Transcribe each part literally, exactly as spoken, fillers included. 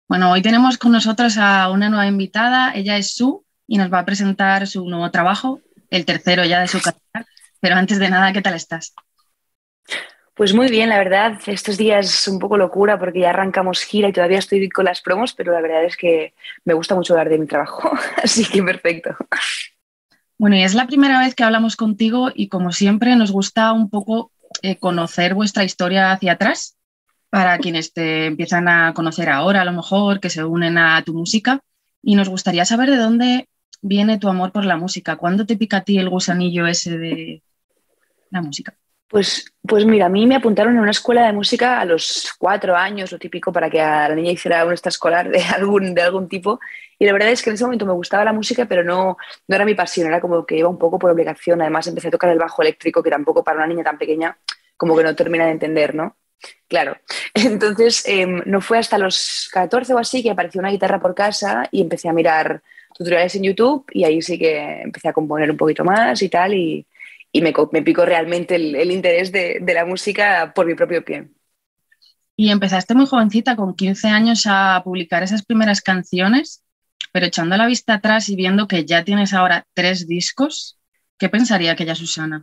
Bueno, hoy tenemos con nosotros a una nueva invitada. Ella es Su y nos va a presentar su nuevo trabajo, el tercero ya de su carrera. Pero antes de nada, ¿qué tal estás? Pues muy bien, la verdad, estos días es un poco locura porque ya arrancamos gira y todavía estoy con las promos, pero la verdad es que me gusta mucho hablar de mi trabajo, así que perfecto. Bueno, y es la primera vez que hablamos contigo y como siempre nos gusta un poco eh, conocer vuestra historia hacia atrás para quienes te empiezan a conocer ahora, a lo mejor, que se unen a tu música. Y nos gustaría saber de dónde viene tu amor por la música. ¿Cuándo te pica a ti el gusanillo ese de la música? Pues, pues mira, a mí me apuntaron en una escuela de música a los cuatro años, lo típico, para que a la niña hiciera un extraescolar de algún, de algún tipo. Y la verdad es que en ese momento me gustaba la música, pero no, no era mi pasión, era como que iba un poco por obligación. Además empecé a tocar el bajo eléctrico, que tampoco para una niña tan pequeña, como que no termina de entender, ¿no? Claro. Entonces, eh, no fue hasta los catorce o así que apareció una guitarra por casa y empecé a mirar tutoriales en YouTube y ahí sí que empecé a componer un poquito más y tal y, y me, me picó realmente el, el interés de, de la música por mi propio pie. Y empezaste muy jovencita, con quince años, a publicar esas primeras canciones, pero echando la vista atrás y viendo que ya tienes ahora tres discos, ¿qué pensaría aquella Susana?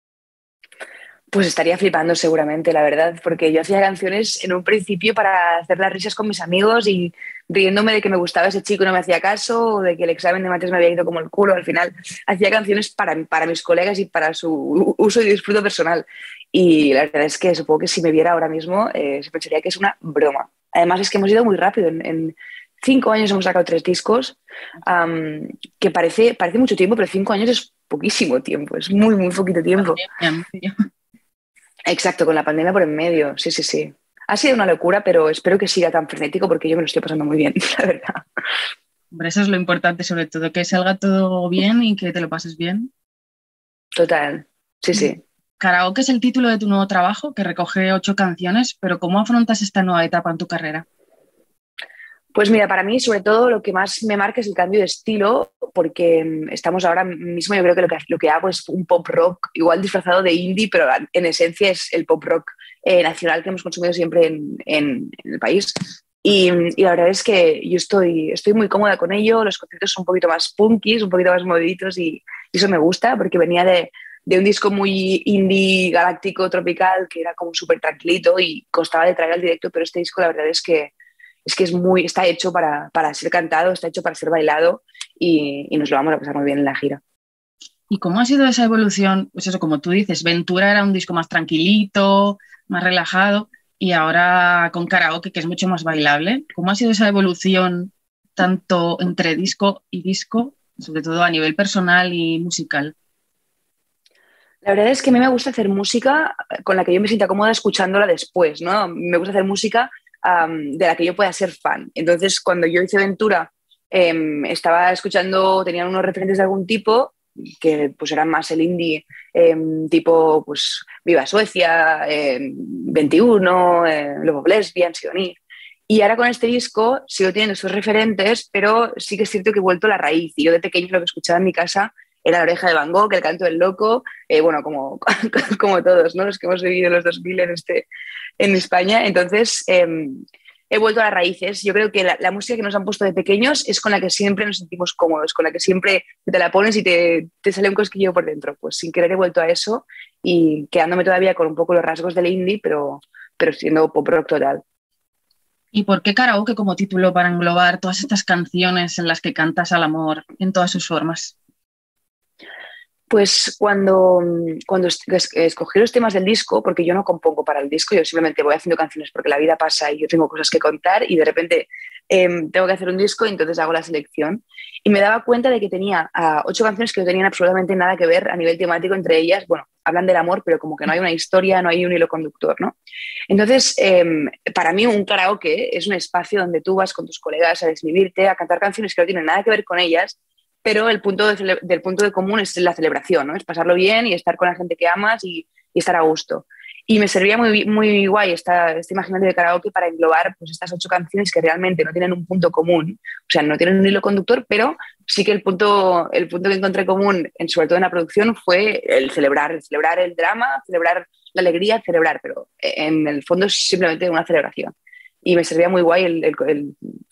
Pues estaría flipando seguramente, la verdad, porque yo hacía canciones en un principio para hacer las risas con mis amigos y riéndome de que me gustaba ese chico y no me hacía caso, o de que el examen de mates me había ido como el culo. Al final hacía canciones para, para mis colegas y para su uso y disfrute personal. Y la verdad es que supongo que si me viera ahora mismo eh, se pensaría que es una broma. Además es que hemos ido muy rápido. En, en cinco años hemos sacado tres discos, um, que parece, parece mucho tiempo, pero cinco años es poquísimo tiempo, es muy, muy poquito tiempo. Exacto, con la pandemia por en medio, sí, sí, sí. Ha sido una locura, pero espero que siga tan frenético porque yo me lo estoy pasando muy bien, la verdad. Hombre, eso es lo importante, sobre todo, que salga todo bien y que te lo pases bien. Total, sí, sí. Karaoke es el título de tu nuevo trabajo, que recoge ocho canciones, pero ¿cómo afrontas esta nueva etapa en tu carrera? Pues mira, para mí sobre todo lo que más me marca es el cambio de estilo, porque mm, estamos ahora mismo, yo creo que lo que, lo que hago es un pop rock, igual disfrazado de indie, pero en esencia es el pop rock eh, nacional que hemos consumido siempre en, en, en el país. Y, y, la verdad es que yo estoy, estoy muy cómoda con ello, los conciertos son un poquito más punkis, un poquito más moviditos y, y eso me gusta porque venía de, de un disco muy indie, galáctico, tropical, que era como súper tranquilito y costaba de traer al directo, pero este disco la verdad es que es que es muy, está hecho para, para ser cantado, está hecho para ser bailado y, y nos lo vamos a pasar muy bien en la gira. ¿Y cómo ha sido esa evolución? Pues eso, como tú dices, Ventura era un disco más tranquilito, más relajado, y ahora con Karaoke, que es mucho más bailable. ¿Cómo ha sido esa evolución tanto entre disco y disco, sobre todo a nivel personal y musical? La verdad es que a mí me gusta hacer música con la que yo me sienta cómoda escuchándola después, ¿no? Me gusta hacer música um, de la que yo pueda ser fan. Entonces, cuando yo hice Ventura, eh, estaba escuchando, tenían unos referentes de algún tipo que pues eran más el indie, eh, tipo pues Viva Suecia, eh, veintiuno, eh, Love of Lesbian, Sidoní. Y ahora con este disco sigo teniendo esos referentes, pero sí que es cierto que he vuelto a la raíz. Y yo de pequeño lo que escuchaba en mi casa era La Oreja de Van Gogh, El Canto del Loco, eh, bueno, como, como todos, ¿no? Los que hemos vivido los dos mil en, este, en España. Entonces, eh, he vuelto a las raíces. Yo creo que la, la, música que nos han puesto de pequeños es con la que siempre nos sentimos cómodos, con la que siempre te la pones y te, te sale un cosquillo por dentro. Pues sin querer he vuelto a eso y quedándome todavía con un poco los rasgos del indie, pero, pero siendo pop rock total. ¿Y por qué Karaoke como título para englobar todas estas canciones en las que cantas al amor en todas sus formas? Pues cuando, cuando escogí los temas del disco, porque yo no compongo para el disco, yo simplemente voy haciendo canciones porque la vida pasa y yo tengo cosas que contar y de repente eh, tengo que hacer un disco y entonces hago la selección. Y me daba cuenta de que tenía uh, ocho canciones que no tenían absolutamente nada que ver a nivel temático entre ellas. Bueno, hablan del amor, pero como que no hay una historia, no hay un hilo conductor, ¿no? Entonces, eh, para mí un karaoke es un espacio donde tú vas con tus colegas a desvivirte, a cantar canciones que no tienen nada que ver con ellas, pero el punto de, del punto de común es la celebración, ¿no? Es pasarlo bien y estar con la gente que amas y, y estar a gusto. Y me servía muy, muy guay esta, este imaginario de karaoke para englobar pues, estas ocho canciones que realmente no tienen un punto común, o sea, no tienen un hilo conductor, pero sí que el punto, el punto que encontré común, en, sobre todo en la producción, fue el celebrar, el celebrar el drama, celebrar la alegría, celebrar, pero en el fondo es simplemente una celebración. Y me servía muy guay el, el, el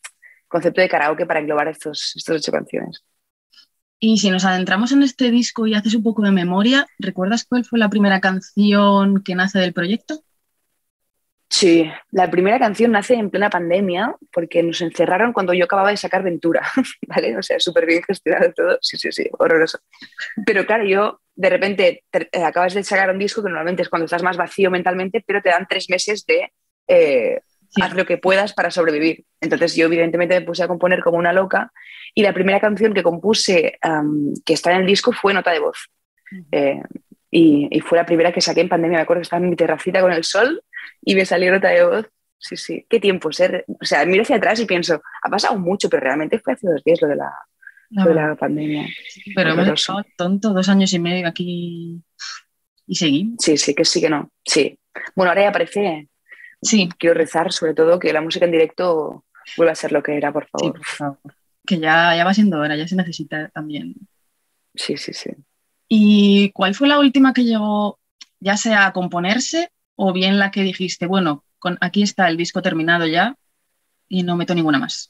concepto de karaoke para englobar estos, estas ocho canciones. Y si nos adentramos en este disco y haces un poco de memoria, ¿recuerdas cuál fue la primera canción que nace del proyecto? Sí, la primera canción nace en plena pandemia porque nos encerraron cuando yo acababa de sacar Ventura, ¿vale? O sea, súper bien gestionado todo, sí, sí, sí, horroroso. Pero claro, yo de repente te, eh, acabas de sacar un disco que normalmente es cuando estás más vacío mentalmente, pero te dan tres meses de eh, Sí. haz lo que puedas para sobrevivir. Entonces yo evidentemente me puse a componer como una loca y la primera canción que compuse um, que está en el disco fue Nota de Voz. Uh-huh. Eh, y, y fue la primera que saqué en pandemia, me acuerdo que estaba en mi terracita con el sol y me salió Nota de Voz. Sí, sí, qué tiempos, ¿eh? O sea, miro hacia atrás y pienso, ha pasado mucho, pero realmente fue hace dos días lo de la, no, lo de la pandemia. Sí, pero hemos estado tonto dos años y medio aquí y seguimos. Sí, sí, que sí, que no. Sí. Bueno, ahora ya parece. Sí. Quiero rezar, sobre todo, que la música en directo vuelva a ser lo que era, por favor. Sí, por favor. Que ya, ya va siendo hora, ya se necesita también. Sí, sí, sí. ¿Y cuál fue la última que llegó, ya sea a componerse o bien la que dijiste, bueno, con, aquí está el disco terminado ya y no meto ninguna más?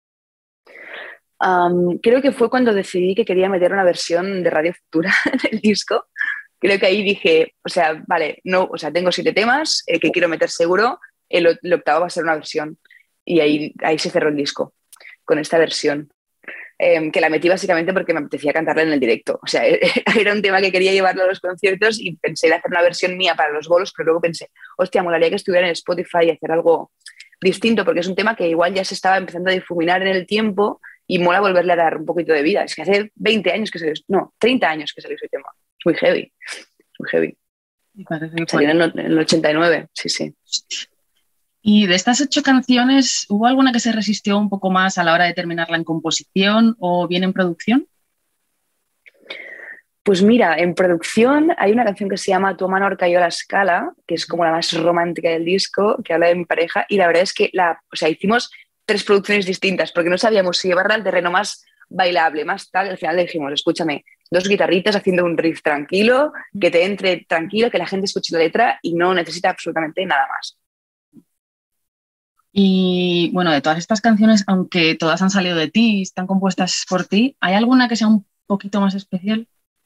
Um, creo que fue cuando decidí que quería meter una versión de Radio Futura en el disco. Creo que ahí dije, o sea, vale, no, o sea, tengo siete temas eh, que quiero meter seguro, el, el octavo va a ser una versión. Y ahí, ahí se cerró el disco, con esta versión. Eh, que la metí básicamente porque me apetecía cantarla en el directo. O sea, era un tema que quería llevarlo a los conciertos y pensé en hacer una versión mía para los bolos, pero luego pensé, hostia, molaría que estuviera en Spotify y hacer algo distinto, porque es un tema que igual ya se estaba empezando a difuminar en el tiempo y mola volverle a dar un poquito de vida. Es que hace veinte años que salió, no, treinta años que salió ese tema. Es muy heavy, es muy heavy. Salió en el, en el ochenta y nueve, sí, sí. Y de estas ocho canciones, ¿hubo alguna que se resistió un poco más a la hora de terminarla en composición o bien en producción? Pues mira, en producción hay una canción que se llama Tu mano cayó a la escala, que es como la más romántica del disco, que habla de mi pareja, y la verdad es que la, o sea, hicimos tres producciones distintas porque no sabíamos si llevarla al terreno más bailable, más tal. Al final le dijimos, escúchame, dos guitarritas haciendo un riff tranquilo, que te entre tranquilo, que la gente escuche la letra y no necesita absolutamente nada más. Y bueno, de todas estas canciones, aunque todas han salido de ti, están compuestas por ti, ¿hay alguna que sea un poquito más especial?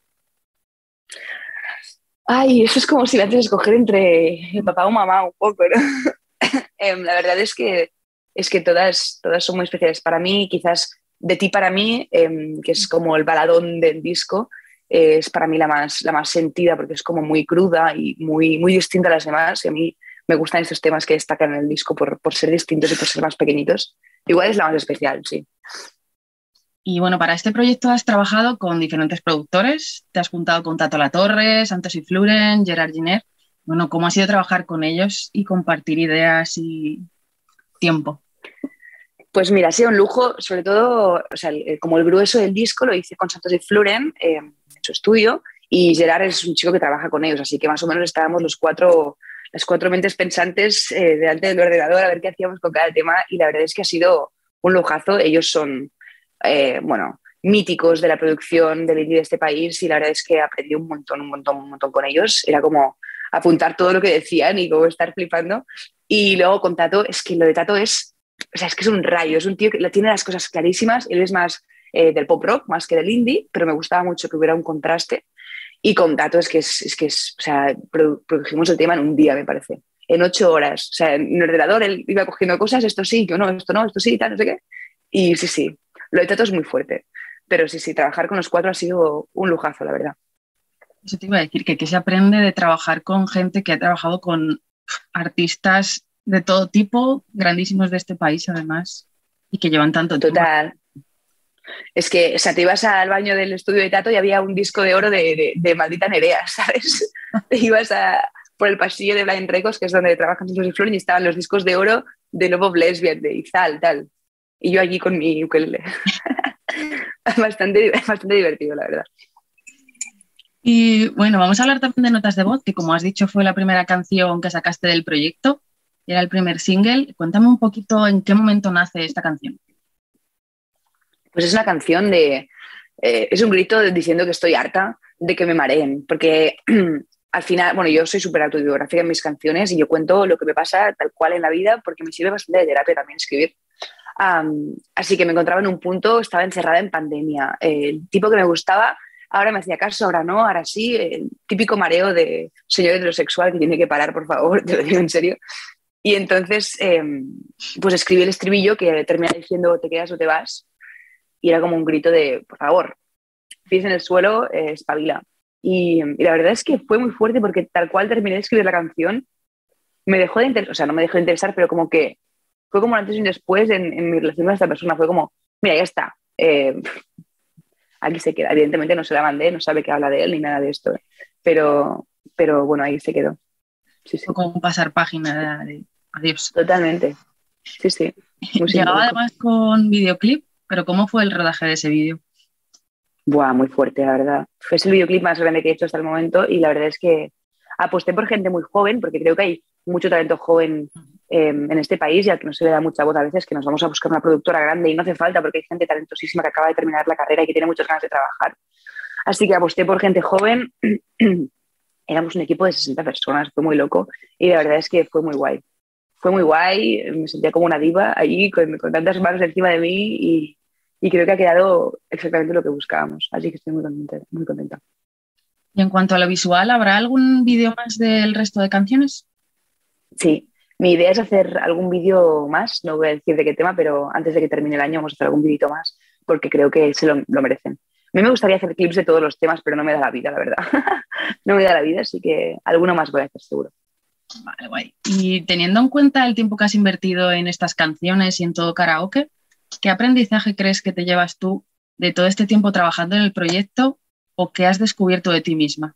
Ay, eso es como si me haces escoger entre papá o mamá un poco, ¿no? eh, la verdad es que, es que todas, todas son muy especiales para mí. Quizás De ti para mí, eh, que es como el baladón del disco, eh, es para mí la más, la más sentida porque es como muy cruda y muy, muy distinta a las demás. Y a mí me gustan estos temas que destacan en el disco por, por ser distintos y por ser más pequeñitos. Igual es la más especial, sí. Y bueno, para este proyecto has trabajado con diferentes productores, te has juntado con Tato Latorre, Santos y Fluren, Gerard Giner. Bueno, ¿cómo ha sido trabajar con ellos y compartir ideas y tiempo? Pues mira, ha sido un lujo, sobre todo, o sea, el, como el grueso del disco lo hice con Santos y Fluren eh, en su estudio, y Gerard es un chico que trabaja con ellos, así que más o menos estábamos los cuatro, las cuatro mentes pensantes eh, delante del ordenador a ver qué hacíamos con cada tema, y la verdad es que ha sido un lujazo. Ellos son, eh, bueno, míticos de la producción del indie de este país, y la verdad es que aprendí un montón, un montón, un montón con ellos. Era como apuntar todo lo que decían y como estar flipando. Y luego con Tato, es que lo de Tato es, o sea, es que es un rayo, es un tío que tiene las cosas clarísimas. Él es más eh, del pop rock, más que del indie, pero me gustaba mucho que hubiera un contraste. Y con Tato es que es, es que es, o sea, produ- produjimos el tema en un día, me parece, en ocho horas. O sea, en el ordenador él iba cogiendo cosas, esto sí, yo no, esto no, esto sí, tal, no sé qué. Y sí, sí, lo de Tato es muy fuerte. Pero sí, sí, trabajar con los cuatro ha sido un lujazo, la verdad. Eso te iba a decir, que, que se aprende de trabajar con gente que ha trabajado con artistas de todo tipo, grandísimos de este país además, y que llevan tanto tiempo. Total. Es que, o sea, te ibas al baño del estudio de Tato y había un disco de oro de, de, de Maldita Nerea, ¿sabes? Te ibas a, por el pasillo de Blind Records, que es donde trabajan Santos y Fluren, y estaban los discos de oro de Love of Lesbian, de Izal, tal. Y yo allí con mi ukelele. bastante, bastante divertido, la verdad. Y bueno, vamos a hablar también de Notas de Voz, que como has dicho fue la primera canción que sacaste del proyecto, era el primer single. Cuéntame un poquito en qué momento nace esta canción. Pues es una canción de... Eh, es un grito diciendo que estoy harta de que me mareen, porque al final, bueno, yo soy súper autobiográfica en mis canciones y yo cuento lo que me pasa tal cual en la vida porque me sirve bastante de terapia también escribir. Um, así que me encontraba en un punto, estaba encerrada en pandemia. Eh, el tipo que me gustaba, ahora me hacía caso, ahora no, ahora sí. El típico mareo de señor heterosexual que tiene que parar, por favor, te lo digo en serio. Y entonces, eh, pues escribí el estribillo que termina diciendo te quedas o te vas. Y era como un grito de, por favor, pies en el suelo, eh, espabila. Y, y la verdad es que fue muy fuerte porque tal cual terminé de escribir la canción, me dejó de interesar, o sea, no me dejó de interesar, pero como que fue como un antes y un después en, en mi relación con esta persona. Fue como, mira, ya está, eh, aquí se queda. Evidentemente no se la mandé, no sabe que habla de él ni nada de esto, pero, pero bueno, ahí se quedó. Sí, sí. O como pasar página de, de adiós. Totalmente. Sí, sí. Muy Llegaba simbólico. además con videoclip, pero ¿cómo fue el rodaje de ese vídeo? Buah, muy fuerte, la verdad. Fue el videoclip más grande que he hecho hasta el momento y la verdad es que aposté por gente muy joven porque creo que hay mucho talento joven eh, en este país y al que no se le da mucha voz a veces, que nos vamos a buscar una productora grande y no hace falta porque hay gente talentosísima que acaba de terminar la carrera y que tiene muchas ganas de trabajar. Así que aposté por gente joven. Éramos un equipo de sesenta personas, fue muy loco y la verdad es que fue muy guay. Fue muy guay, me sentía como una diva allí con, con tantas manos encima de mí y, y creo que ha quedado exactamente lo que buscábamos. Así que estoy muy contenta, muy contenta. Y en cuanto a lo visual, ¿habrá algún vídeo más del resto de canciones? Sí, mi idea es hacer algún vídeo más, no voy a decir de qué tema, pero antes de que termine el año vamos a hacer algún vídeo más porque creo que se lo, lo merecen. A mí me gustaría hacer clips de todos los temas, pero no me da la vida, la verdad. No me da la vida, así que alguno más voy a hacer seguro. Vale, guay. Y teniendo en cuenta el tiempo que has invertido en estas canciones y en todo karaoke, ¿qué aprendizaje crees que te llevas tú de todo este tiempo trabajando en el proyecto o qué has descubierto de ti misma?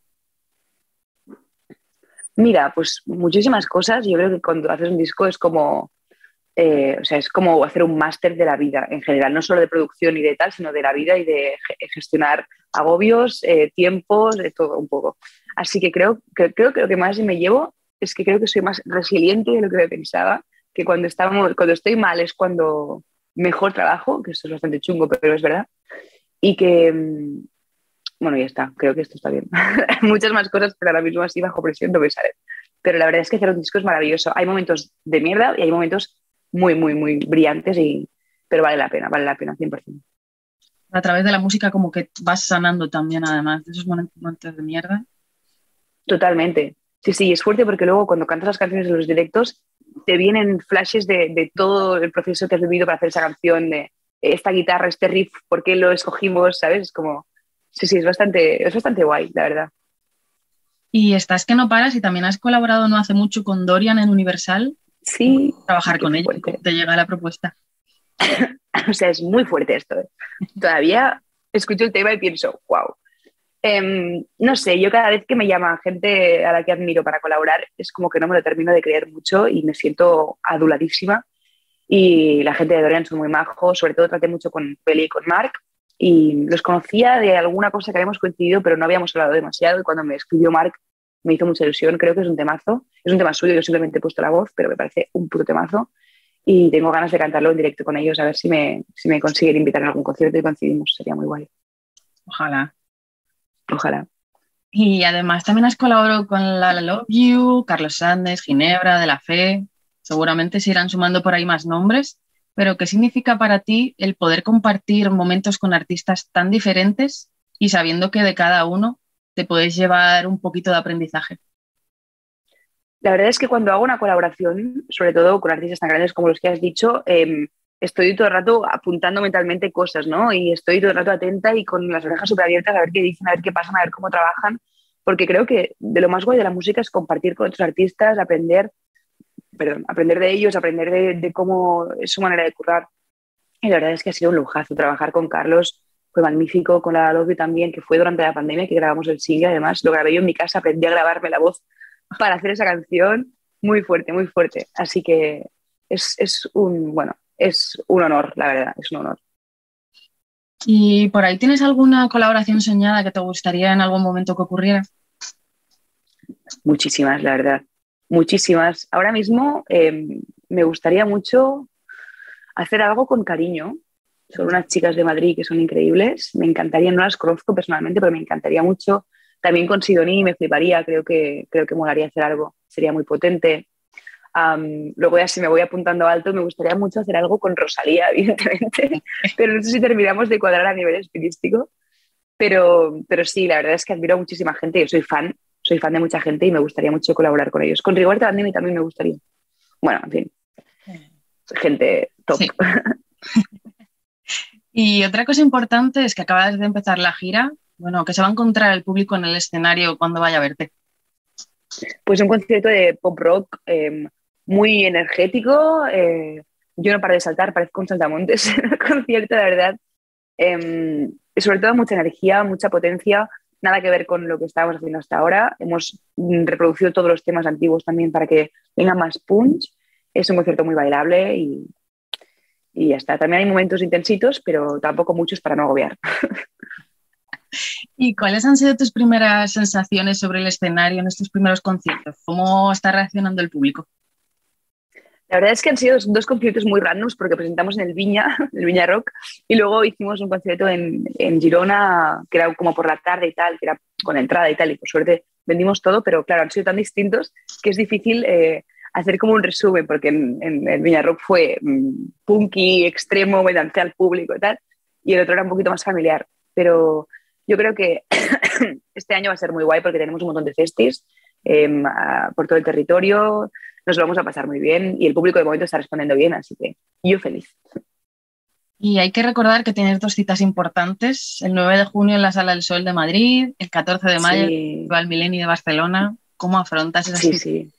Mira, pues muchísimas cosas. Yo creo que cuando haces un disco es como, eh, o sea, es como hacer un máster de la vida en general, no solo de producción y de tal, sino de la vida y de gestionar agobios, eh, tiempos, de todo un poco. Así que creo, que creo que lo que más me llevo es que creo que soy más resiliente de lo que me pensaba, que cuando, estamos, cuando estoy mal es cuando mejor trabajo, que eso es bastante chungo, pero es verdad. Y que, bueno, ya está, creo que esto está bien. Muchas más cosas, pero ahora mismo así bajo presión no me salen. Pero la verdad es que hacer un disco es maravilloso. Hay momentos de mierda y hay momentos muy, muy, muy brillantes, y, pero vale la pena, vale la pena, cien por ciento. A través de la música como que vas sanando también, además de esos momentos de mierda. Totalmente. Sí, sí, es fuerte porque luego cuando cantas las canciones en los directos te vienen flashes de, de todo el proceso que has vivido para hacer esa canción, de esta guitarra, este riff, por qué lo escogimos, ¿sabes? Es como, sí, sí, es bastante, es bastante guay, la verdad. Y estás que no paras y también has colaborado no hace mucho con Dorian en Universal. Sí, Trabajar qué con ella, fuerte. ¿cómo te llega la propuesta? O sea, es muy fuerte esto. ¿eh? Todavía escucho el tema y pienso, wow. Eh, no sé, yo cada vez que me llama gente a la que admiro para colaborar, es como que no me lo termino de creer mucho y me siento aduladísima. Y la gente de Dorian son muy majos, sobre todo traté mucho con Peli y con Mark. Y los conocía de alguna cosa que habíamos coincidido, pero no habíamos hablado demasiado. Y cuando me escribió Mark, me hizo mucha ilusión. Creo que es un temazo. Es un tema suyo, yo simplemente he puesto la voz, pero me parece un puto temazo. Y tengo ganas de cantarlo en directo con ellos, a ver si me, si me consiguen invitar a algún concierto y coincidimos. Sería muy guay. Ojalá. Ojalá. Y además también has colaborado con La La Love You, Carlos Sandes, Ginebra, De La Fe. Seguramente se irán sumando por ahí más nombres. Pero ¿qué significa para ti el poder compartir momentos con artistas tan diferentes y sabiendo que de cada uno te puedes llevar un poquito de aprendizaje? La verdad es que cuando hago una colaboración, sobre todo con artistas tan grandes como los que has dicho, eh, estoy todo el rato apuntando mentalmente cosas, ¿no? Y estoy todo el rato atenta y con las orejas súper abiertas a ver qué dicen, a ver qué pasan, a ver cómo trabajan, porque creo que de lo más guay de la música es compartir con otros artistas, aprender, perdón, aprender de ellos, aprender de, de cómo es su manera de currar. Y la verdad es que ha sido un lujazo trabajar con Carlos. Fue magnífico, con la Love también, que fue durante la pandemia que grabamos el single. Además, lo grabé yo en mi casa, aprendí a grabarme la voz para hacer esa canción. Muy fuerte, muy fuerte. Así que es, es un, bueno, es un honor, la verdad, es un honor. ¿Y por ahí tienes alguna colaboración soñada que te gustaría en algún momento que ocurriera? Muchísimas, la verdad. Muchísimas. Ahora mismo eh, me gustaría mucho hacer algo con Cariño. Son unas chicas de Madrid que son increíbles. Me encantaría, no las conozco personalmente, pero me encantaría mucho. También con Sidoní me fliparía, creo que, creo que molaría hacer algo. Sería muy potente. Um, luego ya si me voy apuntando alto, me gustaría mucho hacer algo con Rosalía, evidentemente, pero no sé si terminamos de cuadrar a nivel estilístico. Pero, pero sí, la verdad es que admiro a muchísima gente. Yo soy fan, soy fan de mucha gente y me gustaría mucho colaborar con ellos. Con Rigoberta Bandini también me gustaría. Bueno, en fin, gente top. Sí. Y otra cosa importante es que acabas de empezar la gira. Bueno, ¿qué se va a encontrar el público en el escenario cuando vaya a verte? Pues un concierto de pop rock eh, muy energético. Eh, yo no paro de saltar, parezco un saltamontes en el concierto, la verdad. Eh, sobre todo mucha energía, mucha potencia, nada que ver con lo que estábamos haciendo hasta ahora. Hemos reproducido todos los temas antiguos también para que tenga más punch. Es un concierto muy bailable y, y ya está. También hay momentos intensitos, pero tampoco muchos para no agobiar. ¿Y cuáles han sido tus primeras sensaciones sobre el escenario en estos primeros conciertos? ¿Cómo está reaccionando el público? La verdad es que han sido dos conciertos muy randoms porque presentamos en el Viña, el Viña Rock, y luego hicimos un concierto en, en Girona, que era como por la tarde y tal, que era con entrada y tal, y por suerte vendimos todo, pero claro, han sido tan distintos que es difícil eh, hacer como un resumen, porque en, en el Viña Rock fue mmm, punky, extremo, me lancé al público y tal, y el otro era un poquito más familiar, pero yo creo que este año va a ser muy guay porque tenemos un montón de festis eh, por todo el territorio. Nos lo vamos a pasar muy bien y el público de momento está respondiendo bien, así que yo feliz. Y hay que recordar que tienes dos citas importantes, el nueve de junio en la Sala del Sol de Madrid, el catorce de mayo en el Festival Milenio de Barcelona. ¿Cómo afrontas esas sí, citas? Sí,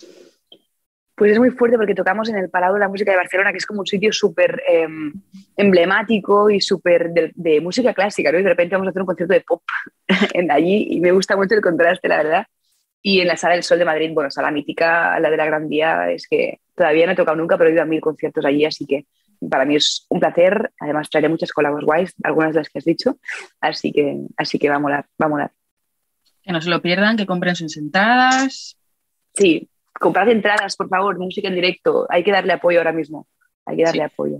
pues es muy fuerte porque tocamos en el Palau de la Música de Barcelona, que es como un sitio súper eh, emblemático y súper de, de música clásica, ¿no? Y de repente vamos a hacer un concierto de pop en allí y me gusta mucho el contraste, la verdad. Y en la Sala del Sol de Madrid, bueno, sala mítica, la de la Gran Vía, es que todavía no he tocado nunca, pero he ido a mil conciertos allí, así que para mí es un placer. Además, traeré muchas colaboraciones guays, algunas de las que has dicho, así que, así que va a molar, va a molar. Que no se lo pierdan, que compren sus entradas. Sí, comprad entradas, por favor, música en directo. Hay que darle apoyo ahora mismo, hay que darle sí. apoyo.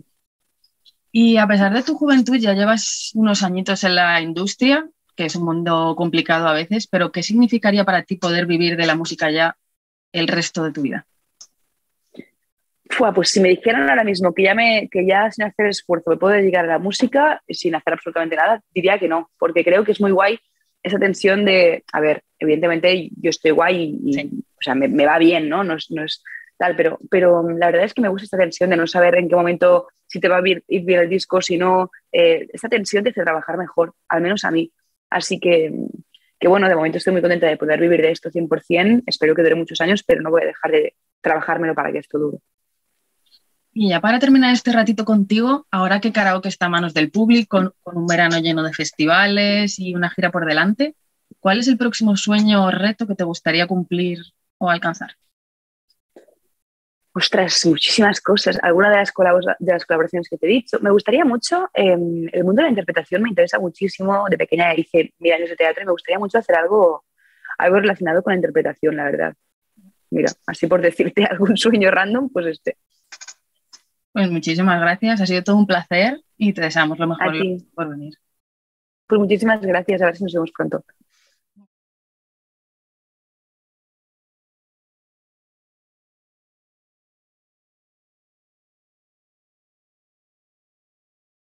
Y a pesar de tu juventud, ya llevas unos añitos en la industria, que es un mundo complicado a veces, pero ¿qué significaría para ti poder vivir de la música ya el resto de tu vida? Fua, pues si me dijeran ahora mismo que ya, me, que ya sin hacer esfuerzo me puedo dedicar a la música, sin hacer absolutamente nada, diría que no, porque creo que es muy guay esa tensión de, a ver, evidentemente yo estoy guay y, sí. o sea, me, me va bien, ¿no? No es, no es tal, pero, pero la verdad es que me gusta esta tensión de no saber en qué momento, si te va a ir bien el disco, si no, eh, esta tensión te hace trabajar mejor, al menos a mí. Así que, que, bueno, de momento estoy muy contenta de poder vivir de esto cien por ciento. Espero que dure muchos años, pero no voy a dejar de trabajármelo para que esto dure. Y ya para terminar este ratito contigo, ahora que Karaoke está a manos del público, con, con un verano lleno de festivales y una gira por delante, ¿cuál es el próximo sueño o reto que te gustaría cumplir o alcanzar? Ostras, muchísimas cosas. Alguna de las, colabos- de las colaboraciones que te he dicho. Me gustaría mucho, eh, el mundo de la interpretación me interesa muchísimo. De pequeña hice mil años de teatro y me gustaría mucho hacer algo, algo relacionado con la interpretación, la verdad. Mira, así por decirte algún sueño random, pues este. Pues muchísimas gracias, ha sido todo un placer y te deseamos lo mejor A ti. por venir. Pues muchísimas gracias, a ver si nos vemos pronto.